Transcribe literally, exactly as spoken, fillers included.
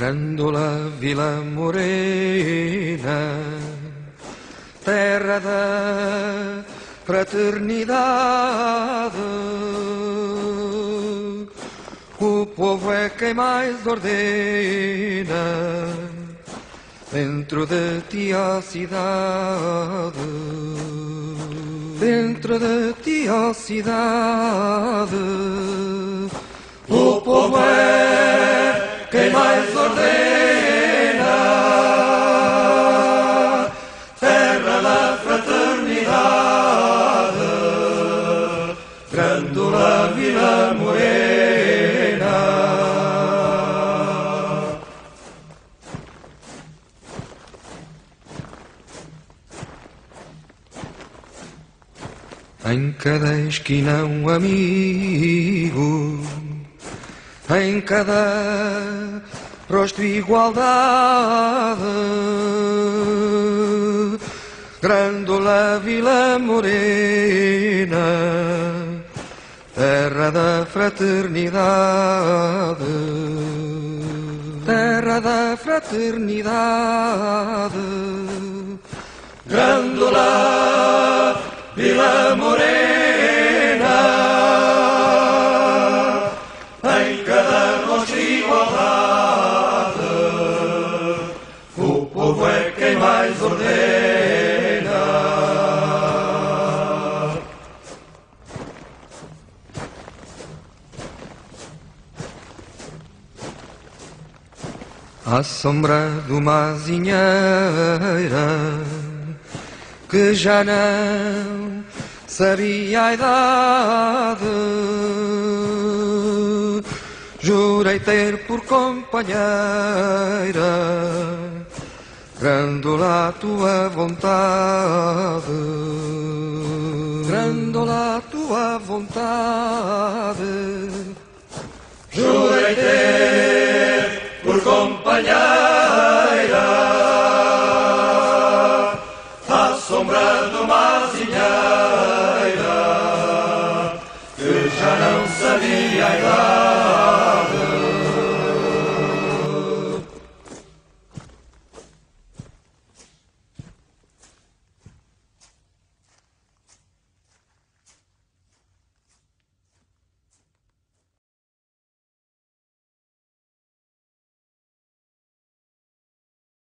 Grândola Vila Morena, terra da fraternidade, o povo é quem mais ordena dentro de ti a cidade, dentro de ti a cidade. O povo é quem mais ordena, terra da fraternidade, Grândola Vila Morena. Em cada esquina um amigo, em cada rosto igualdade, Grândola Vila Morena, terra da fraternidade, terra da fraternidade. Grândola Vila Morena, em cada rosto igualdade, o povo é quem mais ordena. À sombra de uma azinheira que já não sabia a idade, jurei ter por companheira Grândola a tua vontade, Grândola a tua vontade. Jurei ter por companheira à sombra de uma azinheira que já não sabia a idade.